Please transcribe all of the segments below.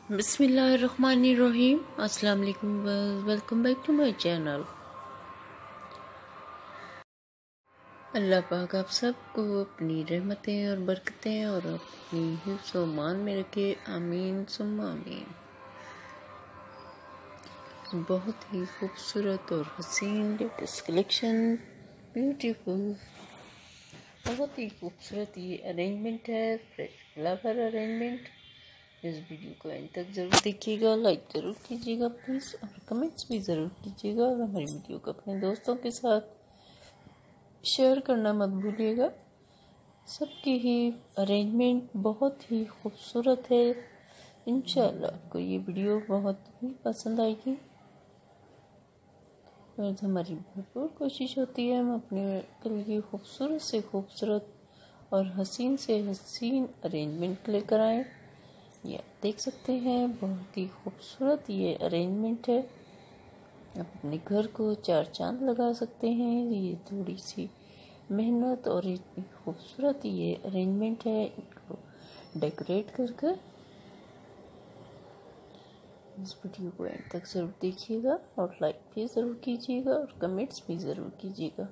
बिस्मिल्लाहिर्रहमानिर्रहीम। अस्सलाम वालेकुम। Welcome back to my channel. अल्लाह पाक आप सबको अपनी रहमतें और बरकतें और अपनी हिफ्ज़ व मान में रखे, आमीन सुम्मा आमीन। बहुत ही खूबसूरत और हसीन लेटेस्ट कलेक्शन, ब्यूटीफुल, बहुत ही खूबसूरत ये अरेंजमेंट है, फ्रेश फ्लावर अरेंजमेंट। इस वीडियो को एंड तक ज़रूर देखिएगा, लाइक ज़रूर कीजिएगा प्लीज़, और कमेंट्स भी ज़रूर कीजिएगा, और हमारी वीडियो को अपने दोस्तों के साथ शेयर करना मत भूलिएगा। सबकी ही अरेंजमेंट बहुत ही खूबसूरत है। इंशाल्लाह आपको ये वीडियो बहुत ही पसंद आएगी। और हमारी भरपूर कोशिश होती है हम अपने लिए खूबसूरत से खूबसूरत और हसीन से हसीन अरेंजमेंट लेकर आएँ। ये आप देख सकते हैं, बहुत ही खूबसूरत ये अरेंजमेंट है। आप अपने घर को चार चांद लगा सकते हैं। ये थोड़ी सी मेहनत और इतनी खूबसूरत ये अरेंजमेंट है, इनको डेकोरेट करके। इस वीडियो को एंड तक ज़रूर देखिएगा, और लाइक भी ज़रूर कीजिएगा, और कमेंट्स भी ज़रूर कीजिएगा।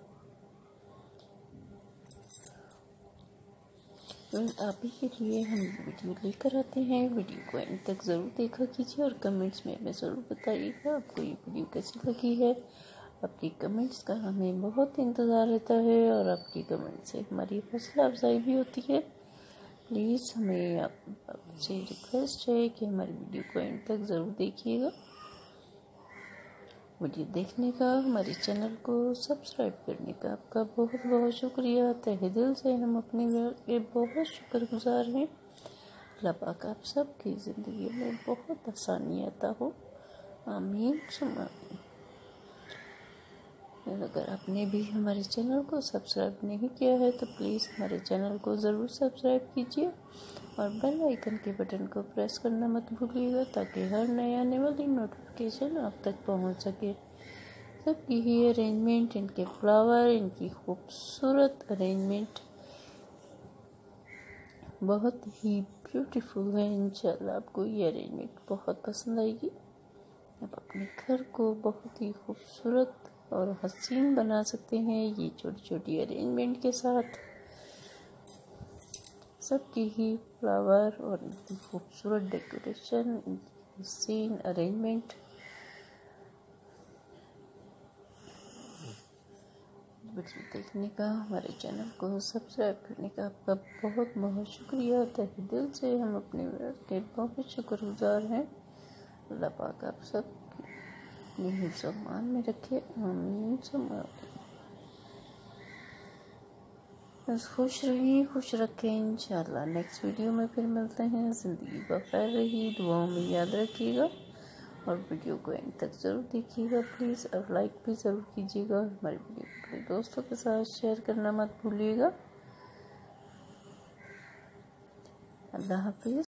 आप ही के लिए हम वीडियो लेकर आते हैं। वीडियो को एंड तक ज़रूर देखा कीजिए, और कमेंट्स में हमें ज़रूर बताइएगा आपको ये वीडियो कैसी लगी है। आपकी कमेंट्स का हमें बहुत इंतज़ार रहता है, और आपकी कमेंट से हमारी हौसला अफजाई भी होती है। प्लीज़ हमें आपसे रिक्वेस्ट है कि हमारी वीडियो को एंड तक ज़रूर देखिएगा। वीडियो देखने का, हमारे चैनल को सब्सक्राइब करने का आपका बहुत बहुत शुक्रिया। तहे दिल से हम अपने के बहुत शुक्रगुजार हैं। अल्लाह पाक आप सबकी ज़िंदगी में बहुत आसानी आता हो, आमीन सुम्मा आमीन। अगर आपने भी हमारे चैनल को सब्सक्राइब नहीं किया है तो प्लीज़ हमारे चैनल को ज़रूर सब्सक्राइब कीजिए, और बेल आइकन के बटन को प्रेस करना मत भूलिएगा, ताकि हर नए आने वाली नोटिफिकेशन आप तक पहुंच सके। सबकी ही अरेंजमेंट, इनके फ्लावर, इनकी खूबसूरत अरेंजमेंट बहुत ही ब्यूटीफुल है। इंशाल्लाह आपको ये अरेंजमेंट बहुत पसंद आएगी। आप अपने घर को बहुत ही खूबसूरत और हसीन बना सकते हैं ये छोटी छोटी अरेंजमेंट के साथ। सबकी ही फ्लावर और इनकी खूबसूरत डेकोरेशन, इनकी हसीन अरेंजमेंट। वीडियो देखने का, हमारे चैनल को सब्सक्राइब करने का आपका बहुत बहुत शुक्रिया। तहे दिल से हम अपने के बहुत शुक्रगुजार हैं। अल्लाह पाक आप सब अपनी हिफ्ज़ व मान में रखे, आमीन सुम्मा आमीन। बस खुश रहिए, खुश रखें। इंशाल्लाह नेक्स्ट वीडियो में फिर मिलते हैं। ज़िंदगी बखैर रही, दुआओं में याद रखिएगा, और वीडियो को एंड तक ज़रूर देखिएगा प्लीज़, और लाइक भी ज़रूर कीजिएगा। हमारी वीडियो को अपने दोस्तों के साथ शेयर करना मत भूलिएगा। अल्लाह हाफिज़।